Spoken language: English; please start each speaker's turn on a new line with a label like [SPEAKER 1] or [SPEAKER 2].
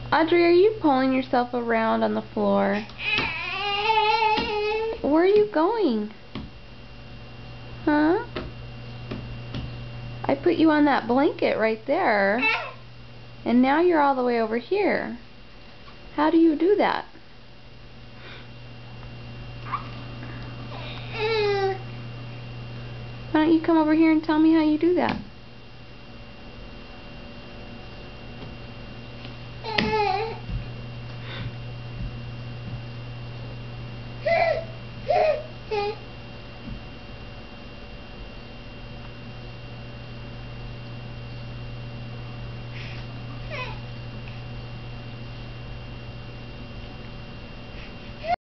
[SPEAKER 1] Audrey, are you pulling yourself around on the floor? Where are you going? Huh? I put you on that blanket right there, and now you're all the way over here. How do you do that? Why don't you come over here and tell me how you do that?